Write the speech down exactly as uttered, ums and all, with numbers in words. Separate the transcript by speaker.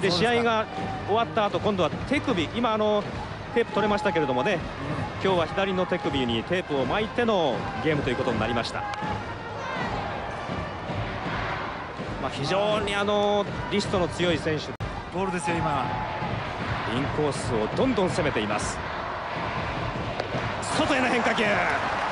Speaker 1: で試合が終わった後、今度は手首、今あのテープ取れましたけれどもね、今日は左の手首にテープを巻いてのゲームということになりました。まあ非常にあのリストの強い選手、
Speaker 2: ボールですよ今。
Speaker 1: インコースをどんどん攻めています。外への変化球。